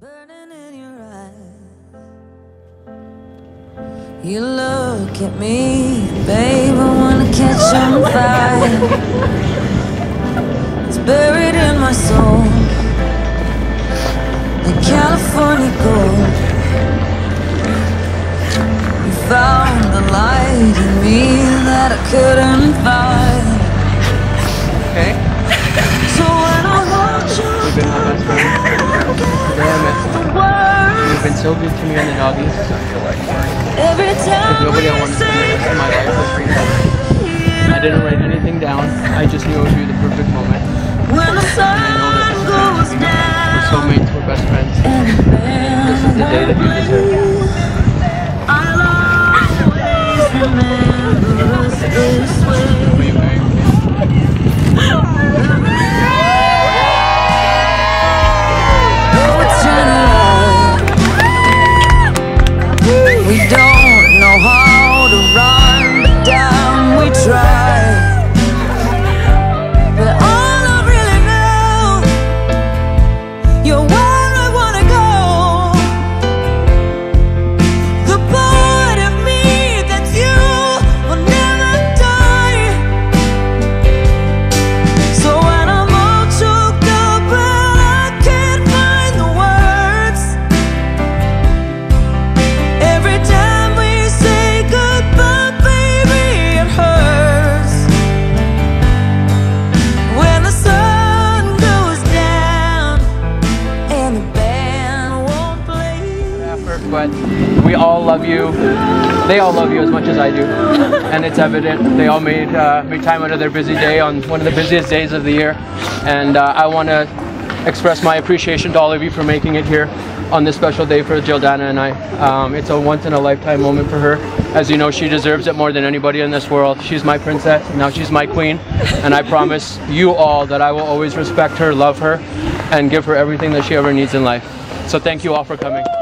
Burning in your eyes. You look at me, babe, I wanna catch on fire. It's buried in my soul, like California gold. You found the light in me that I couldn't find. Okay. So when I hold you, We've been my best friends. Damn it. You've been so good to me on the doggies. every time There's nobody I wanted to spend the rest of my life with right now. I didn't write anything down. I just knew it would be the perfect moment. when the sun I know that this is goes meant to be. We're down, soulmates, we're best friends. This is the day that you deserve. I'll always remember us this way. What are you wearing? Oh, it's turning light. We don't know how to run, but damn, we try. But all I really know, you're where I wanna go. The part of me that's you will never die. So when I'm all choked up and I can't find the words, every time we say goodbye, baby, it hurts. When the sun goes down and the band won't play. Effort, but we all love you. They all love you as much as I do, and it's evident. They all made time out of their busy day on one of the busiest days of the year, and I want to express my appreciation to all of you for making it here on this special day for Jildana and I. It's a once-in-a-lifetime moment for her. As you know, she deserves it more than anybody in this world. She's my princess, now she's my queen, and I promise you all that I will always respect her, love her, and give her everything that she ever needs in life. So thank you all for coming.